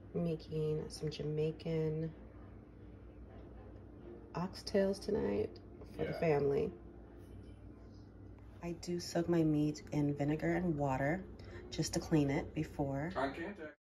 Making some Jamaican oxtails tonight for the family. I do soak my meat in vinegar and water just to clean it before. Eye contact.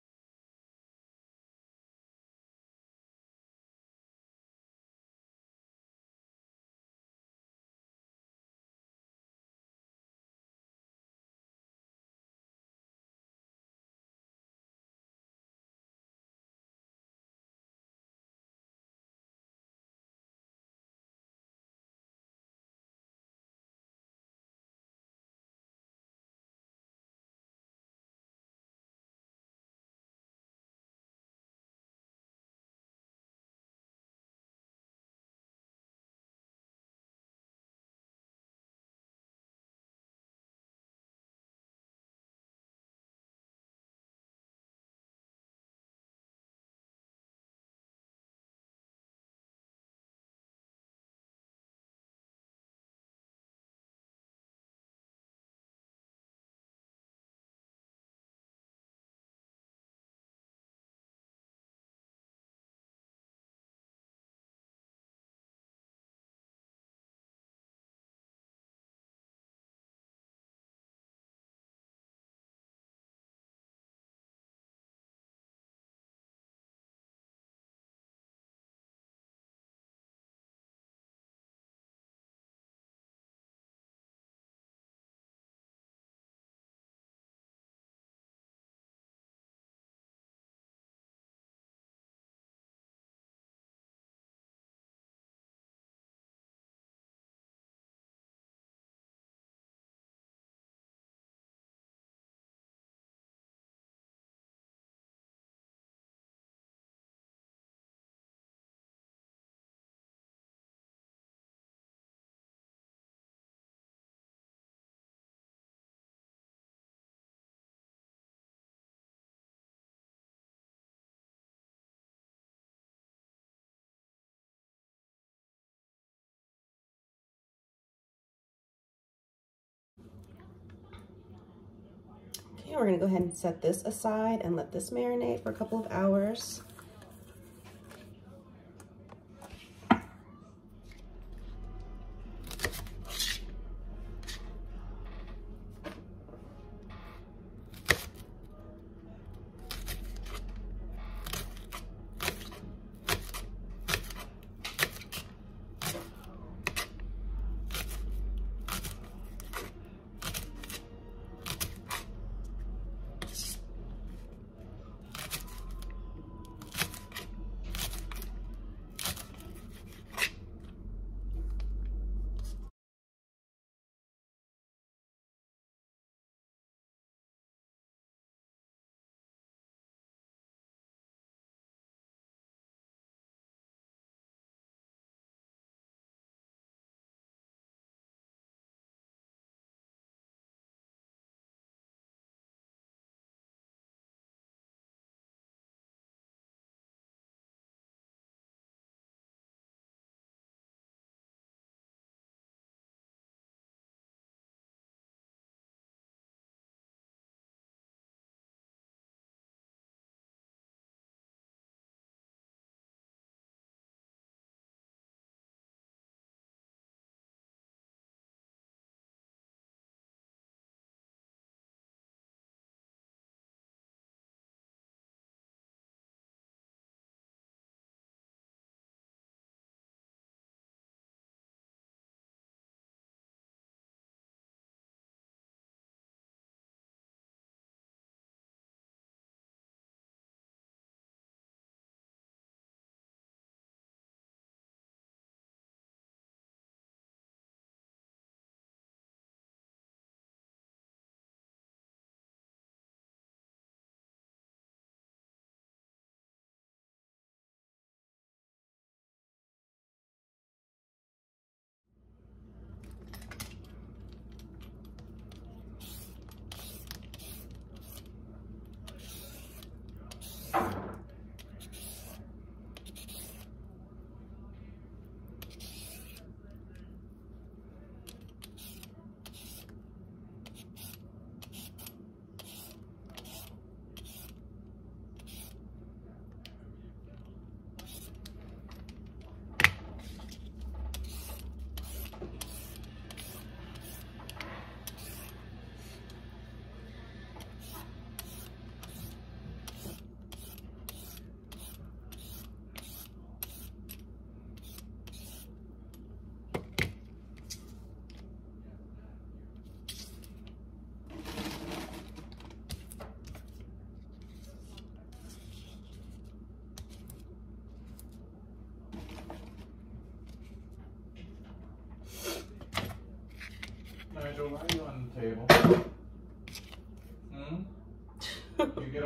Okay, we're gonna go ahead and set this aside and let this marinate for a couple of hours.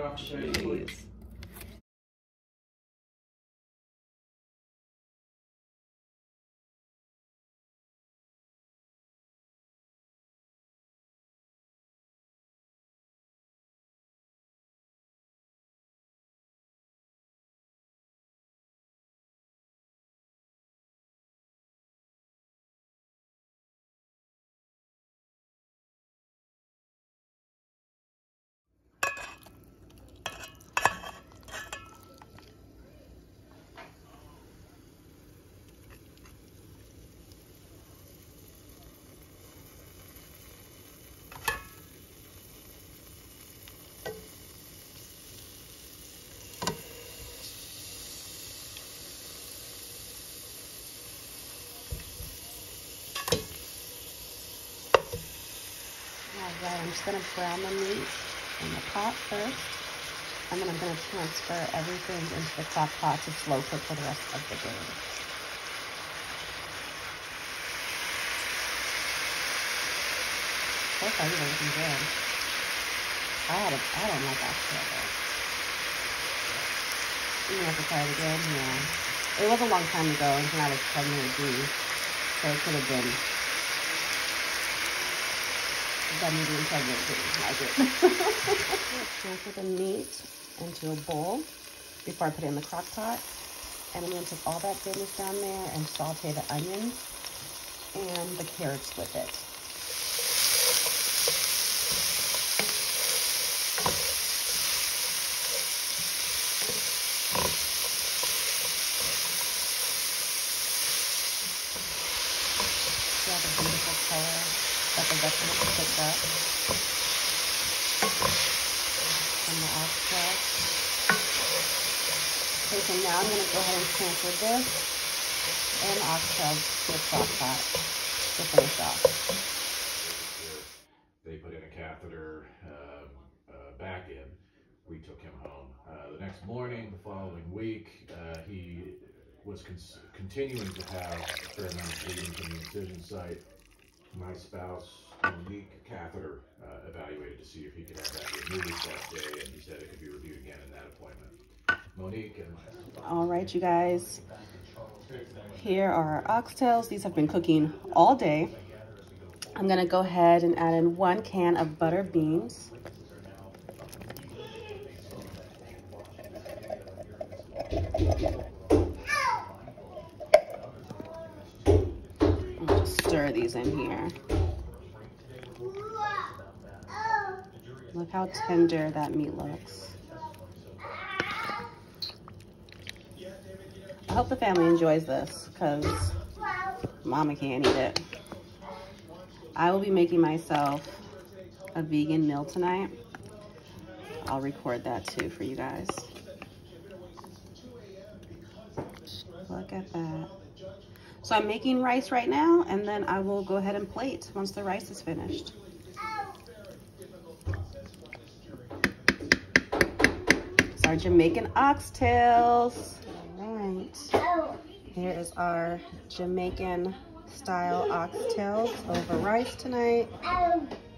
off the page. Alright, I'm just going to brown the meat in the pot first, and then I'm going to transfer everything into the crock pot to slow cook for the rest of the day. So far, you're looking good. I don't like oxtail though. You have to try it again, yeah. It was a long time ago, and when I was pregnant with Dee, so it could have been. That me being pregnant didn't like it. Transfer the meat into a bowl before I put it in the crock pot. And I'm going to take all that goodness down there and saute the onions and the carrots with it. See all the beautiful color that the vegetables picked up from the oxtail. Okay, so now I'm going to go ahead and transfer this and the oxtail to the crock pot to finish off. They put in a catheter back in. We took him home. The next morning, the following week, he was continuing to have a fair amount of bleeding from the incision site. My spouse, Monique, catheter evaluated to see if he could have that removed that day, and he said it could be reviewed again in that appointment. Monique and... All right, you guys. Here are our oxtails. These have been cooking all day. I'm gonna go ahead and add in 1 can of butter beans. I'll just stir these in here. Look how tender that meat looks. I hope the family enjoys this because Mama can't eat it. I will be making myself a vegan meal tonight. I'll record that too for you guys. Look at that. So I'm making rice right now, and then I will go ahead and plate once the rice is finished. It's our Jamaican oxtails. All right. Here is our Jamaican style oxtails over rice tonight.